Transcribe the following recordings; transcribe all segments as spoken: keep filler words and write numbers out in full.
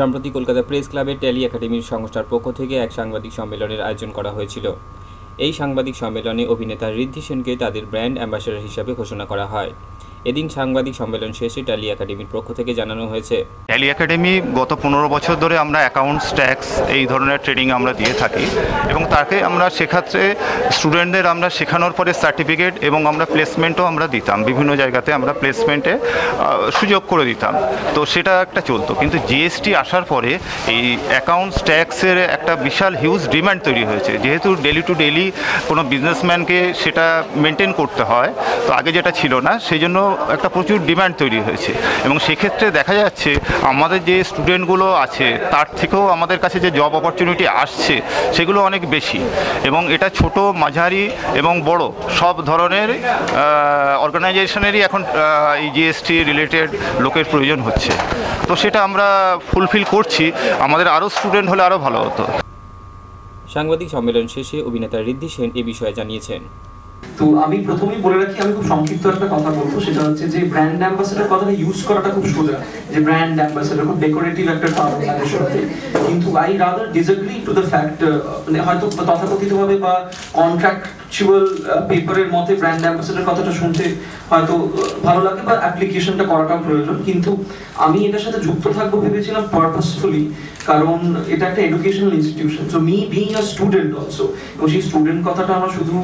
সম্প্রতি কলকাতা প্রেস ক্লাবের ট্যালি একাডেমির সংস্থার পক্ষ থেকে এক সাংবাদিক সম্মেলনের আয়োজন করা হয়েছিল। এই সাংবাদিক সম্মেলনে অভিনেতা ঋদ্ধি সেনকে তাদের ব্র্যান্ড অ্যাম্বাসেডর হিসাবে ঘোষণা করা হয়। এদিন সাংবাদিক সম্মেলন শেষে ট্যালি একাডেমির পক্ষ থেকে জানানো হয়েছে, ট্যালি একাডেমি গত পনেরো বছর ধরে আমরা অ্যাকাউন্টস, ট্যাক্স এই ধরনের ট্রেনিং আমরা দিয়ে থাকি এবং তাকে আমরা শেখাতে স্টুডেন্টদের আমরা শেখানোর পরে সার্টিফিকেট এবং আমরা প্লেসমেন্টও আমরা দিতাম, বিভিন্ন জায়গাতে আমরা প্লেসমেন্টে সুযোগ করে দিতাম। তো সেটা একটা চলতো, কিন্তু জিএসটি আসার পরে এই অ্যাকাউন্টস, ট্যাক্সের একটা বিশাল হিউজ ডিমান্ড তৈরি হয়েছে। যেহেতু ডেলি টু ডেলি কোনো বিজনেসম্যানকে সেটা মেনটেন করতে হয়, তো আগে যেটা ছিল না, সেই জন্য একটা প্রচুর ডিমান্ড তৈরি হয়েছে এবং সেক্ষেত্রে দেখা যাচ্ছে আমাদের যে স্টুডেন্টগুলো আছে তার থেকেও আমাদের কাছে যে জব অপরচুনিটি আসছে সেগুলো অনেক বেশি এবং এটা ছোট, মাঝারি এবং বড় সব ধরনের অর্গানাইজেশনেরই এখন এই জিএসটি রিলেটেড লোকের প্রয়োজন হচ্ছে। তো সেটা আমরা ফুলফিল করছি। আমাদের আরও স্টুডেন্ট হলে আরও ভালো হতো। সাংবাদিক সম্মেলন শেষে অভিনেতা ঋদ্ধি সেন এ বিষয়ে জানিয়েছেন, তো আমি প্রথমেই বলে রাখি, আমি খুব সংক্ষিপ্ত একটা কথা বলবো, সেটা হচ্ছে যে ব্র্যান্ড অ্যাম্বাসেডর কথাটা ইউজ করাটা খুব সোজা, যে ব্র্যান্ড অ্যাম্বাসেডর খুব ডেকোরেটিভ একটা টার্ম লাগে শুনতে, কিন্তু I rather disagree to the fact, মানে হয়তো তথাকথিতভাবে বা কন্ট্রাকচুয়াল পেপারের মতে ব্র্যান্ড অ্যাম্বাসেডর কথাটা শুনতে হয়তো ভালো লাগে বা অ্যাপ্লিকেশনটা করাটাও প্রয়োজন, কিন্তু আমি এটার সাথে যুক্ত থাকবো ভেবেছিলাম পারপাসফুলি, কারণ এটা একটা educational institution. So me being a student also, এবং সেই স্টুডেন্ট কথাটা আমার শুধু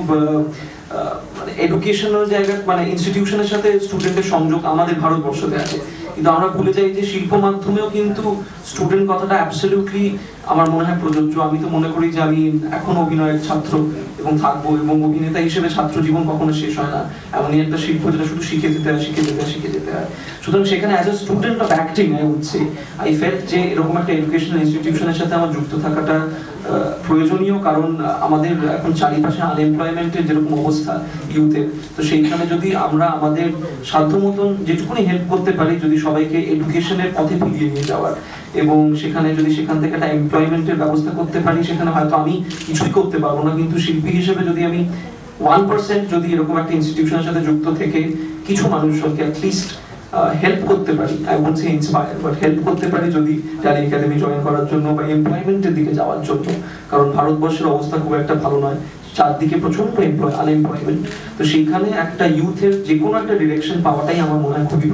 মানে এডুকেশনাল জায়গা, মানে ইনস্টিটিউশনের সাথে স্টুডেন্টের সংযোগ আমাদের ভারতবর্ষতে আছে, কিন্তু আমরা ভুলে যাই যে শিল্প মাধ্যমেও কিন্তু স্টুডেন্ট কথাটা অ্যাবসলিউটলি আমার মনে হয় প্রযোজ্য। আমি তো মনে করি যে আমি এখন অভিনয়ের ছাত্র এবং থাকবো, এবং অভিনেতা হিসেবে ছাত্র জীবন কখনো শেষ হয় না। এমনই একটা শিল্প যেটা শুধু শিখে যেতে হয়, শিখে যেতে হয়, শিখে যেতে হয়। সুতরাং সেখানে as a student of acting I would say I felt যে এরকম একটা এডুকেশনাল ইনস্টিটিউশনের সাথে আমার যুক্ত থাকাটা প্রয়োজনীয়, কারণ আমাদের এখন চারিপাশে আনএমপ্লয়মেন্টের যেরকম অবস্থা ইউথের, তো সেইখানে যদি আমরা আমাদের সাধ্য মতন যেটুকুনি হেল্প করতে পারি, যদি সবাইকে এডুকেশনের পথে ফিরিয়ে নিয়ে যাওয়ার, এবং সেখানে যদি সেখান থেকে একটা এমপ্লয়মেন্টের ব্যবস্থা করতে পারি, সেখানে হয়তো আমি কিছুই করতে পারবো না, কিন্তু শিল্পী হিসেবে যদি আমি ওয়ান পার্সেন্ট যদি এরকম একটা ইনস্টিটিউশনের সাথে যুক্ত থেকে কিছু মানুষকে অ্যাটলিস্ট হেল্প করতে পারি, I won't say inspire, but help করতে পারি যদি ট্যালি একাডেমি জয়েন করার জন্য বা এমপ্লয়মেন্টের দিকে যাওয়ার জন্য, কারণ ভারতবর্ষের অবস্থা খুব একটা ভালো নয়, চারদিকে প্রচন্ড আনএমপ্লয়মেন্ট। তো সেইখানে একটা ইউথের যে কোনো একটা ডিরেকশন পাওয়াটাই আমার মনে হয় খুবই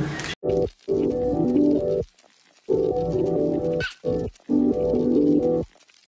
প্রয়োজনীয়।